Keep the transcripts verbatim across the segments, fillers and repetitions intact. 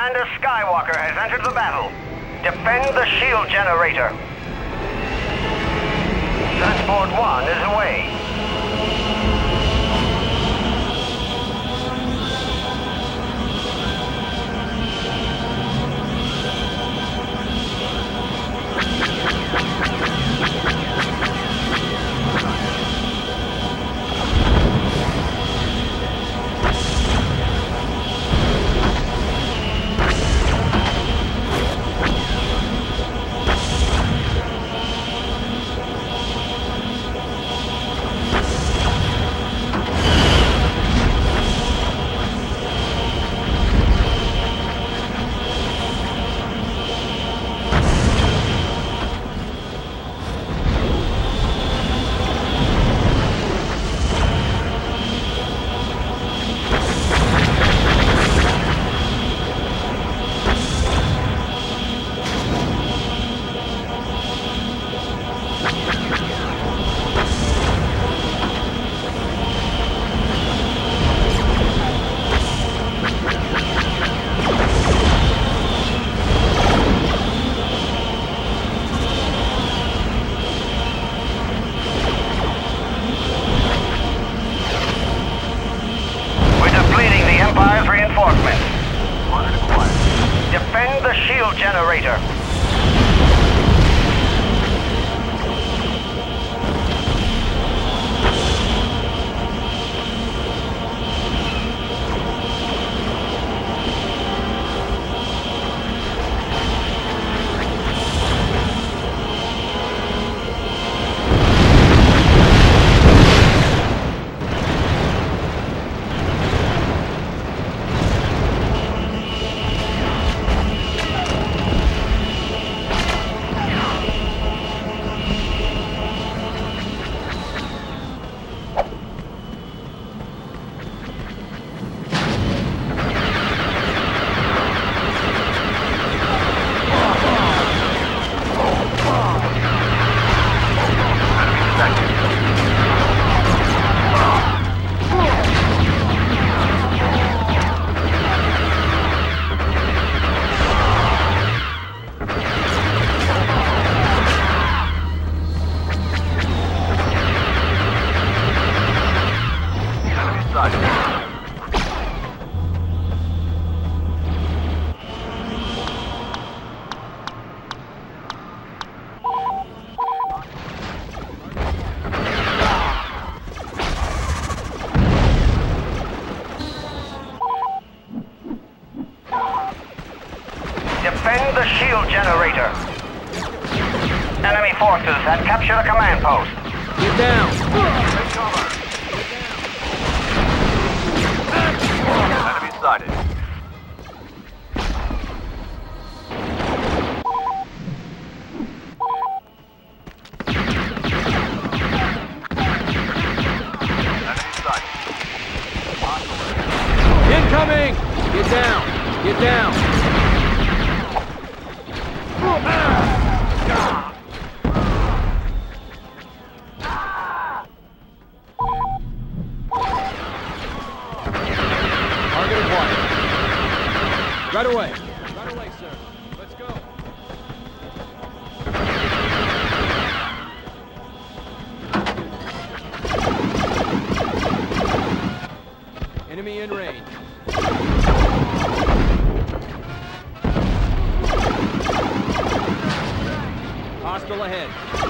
Commander Skywalker has entered the battle. Defend the shield generator. Transport one is away. Defend the shield generator. Defend the shield generator. Enemy forces have captured a command post. Get down! Take cover. Enemy sighted. Enemy sighted. Incoming! Get down! Get down! Target acquired. Right away. Right away, sir. Let's go. Enemy in range. Hostile ahead.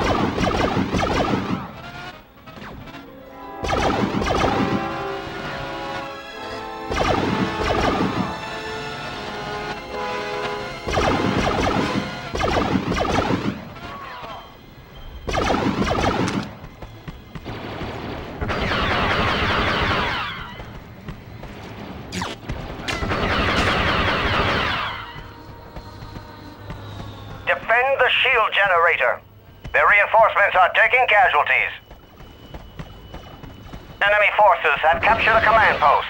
Defend the shield generator. Their reinforcements are taking casualties. Enemy forces have captured a command post.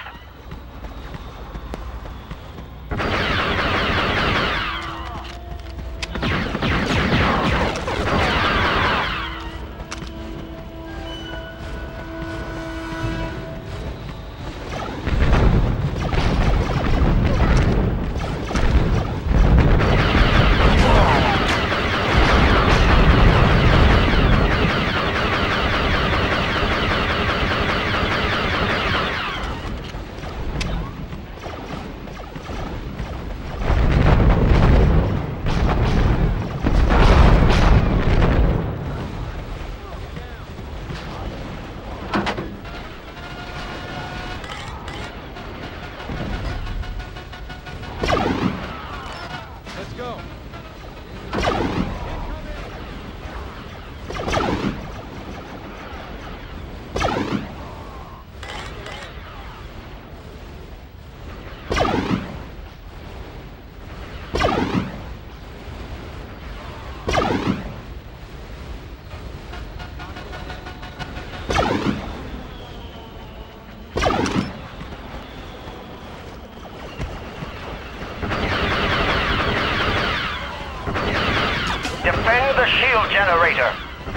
Defend the shield generator.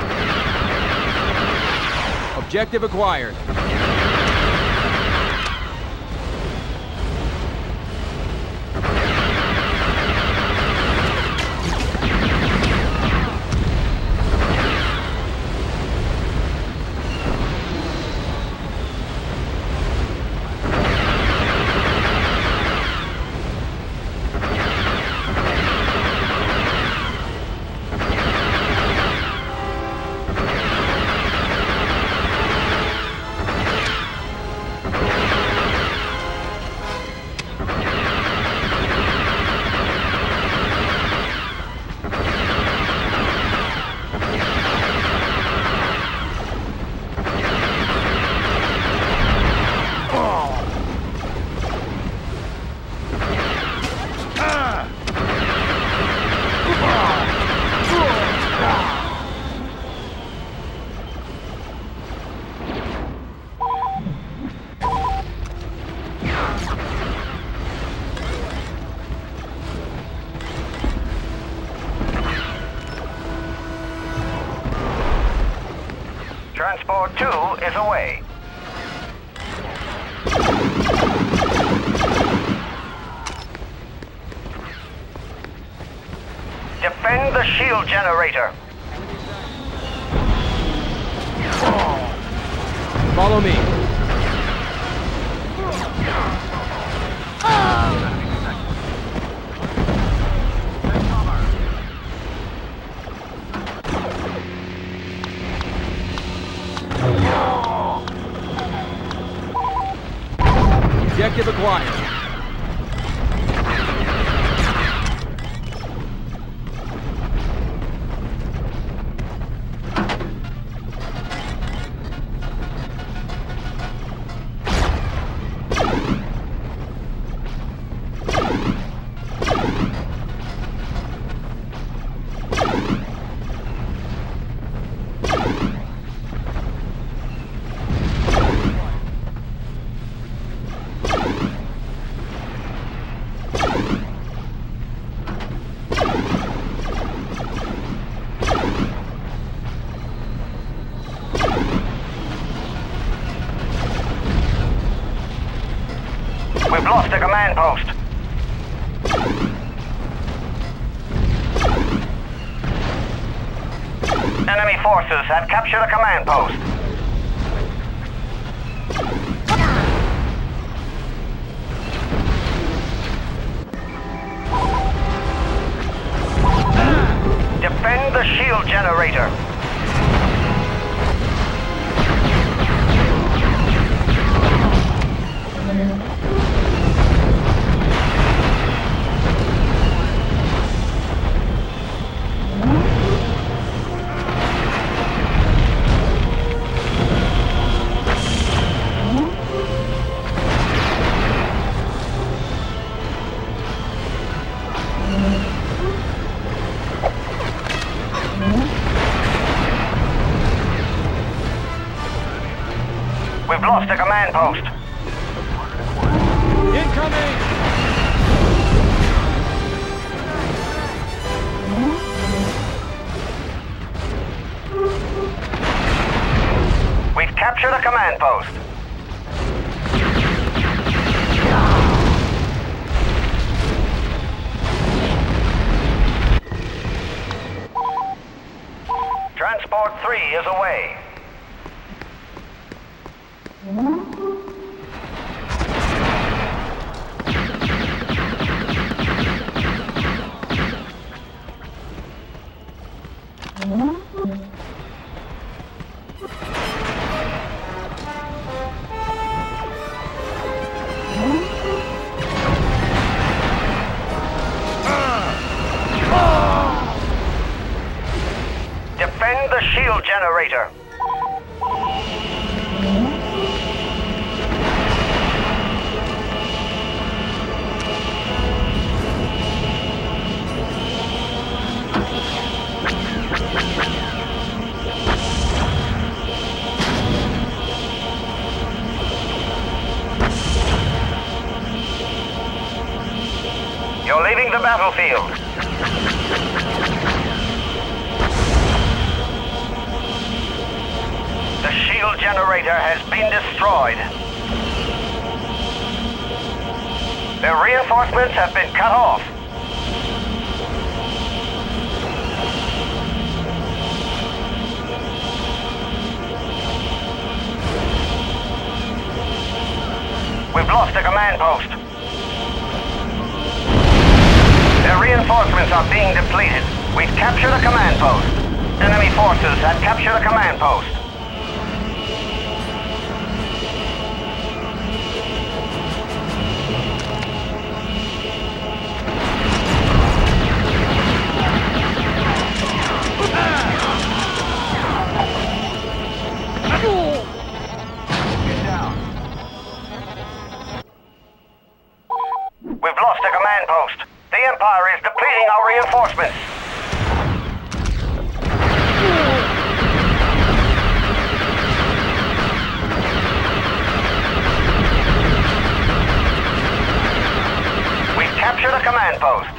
Objective acquired. Transport two is away. Defend the shield generator. Follow me. Objective acquired. We've lost a command post. Enemy forces have captured a command post. Defend the shield generator. We've lost a command post. Incoming! We've captured a command post. Transport three is away. Defend the shield generator. You're leaving the battlefield. The shield generator has been destroyed. The reinforcements have been cut off. We've lost a command post. Their reinforcements are being depleted. We've captured a command post. Enemy forces have captured a command post. Get down. We've lost a command post. The Empire is depleting our reinforcements. We've captured a command post.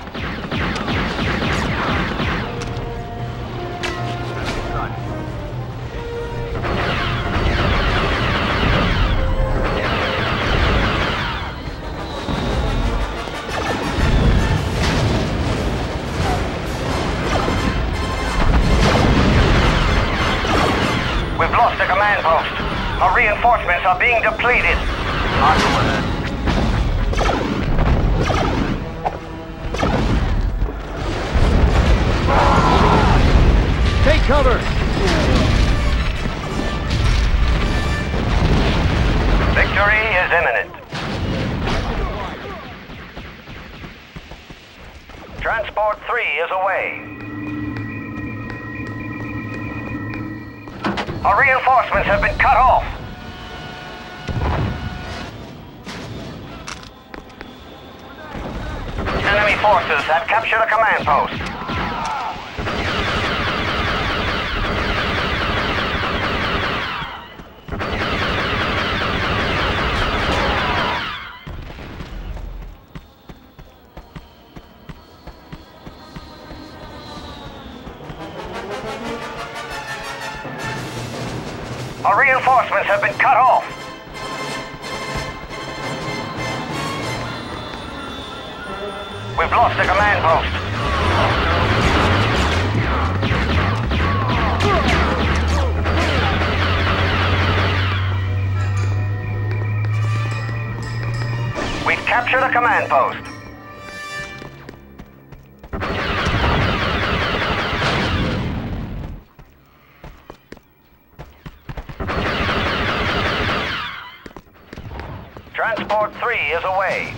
We've lost a command post. Our reinforcements are being depleted. Take cover! Victory is imminent. Transport three is away. Our reinforcements have been cut off. Enemy forces have captured a command post. Our reinforcements have been cut off. We've lost a command post. We've captured a command post. Transport three is away.